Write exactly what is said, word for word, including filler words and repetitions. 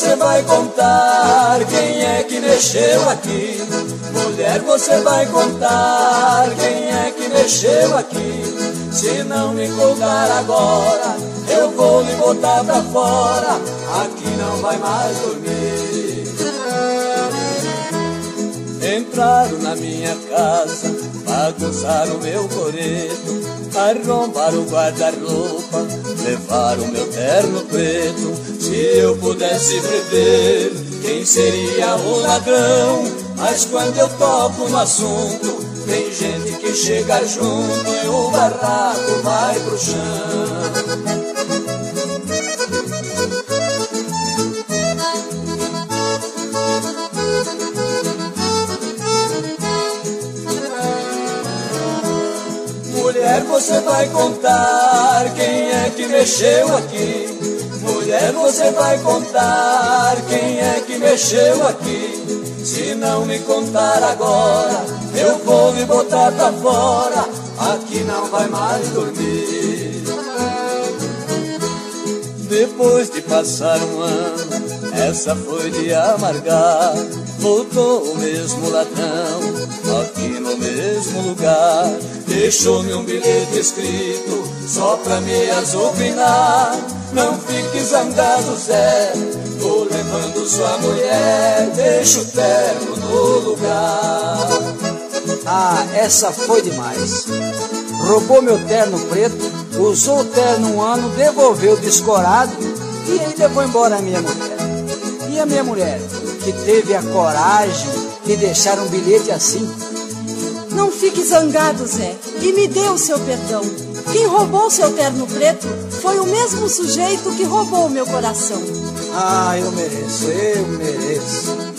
você vai contar quem é que mexeu aqui? Mulher, você vai contar quem é que mexeu aqui? Se não me contar agora, eu vou me botar pra fora, aqui não vai mais dormir. Entraram na minha casa, bagunçaram meu coreto, arrombaram o guarda-roupa, levaram meu terno preto. Se eu pudesse prever quem seria o ladrão, mas quando eu toco no assunto, tem gente que chega junto e o barraco vai pro chão. Mulher, você vai contar quem é que mexeu aqui? Mulher, você vai contar quem é que mexeu aqui? Se não me contar agora, eu vou me botar pra fora, aqui não vai mais dormir. Depois de passar um ano, essa foi de amargar, voltou o mesmo ladrão, aqui no mesmo lugar. Deixou-me um bilhete escrito, só pra me azucrinar. Não fique zangado, Zé, tô levando sua mulher, deixa o terno no lugar. Ah, essa foi demais. Roubou meu terno preto, usou o terno um ano, devolveu descorado e aí levou embora a minha mulher. E a minha mulher, que teve a coragem de deixar um bilhete assim? Não fique zangado, Zé, e me dê o seu perdão. Quem roubou seu terno preto foi o mesmo sujeito que roubou meu coração. Ah, eu mereço, eu mereço.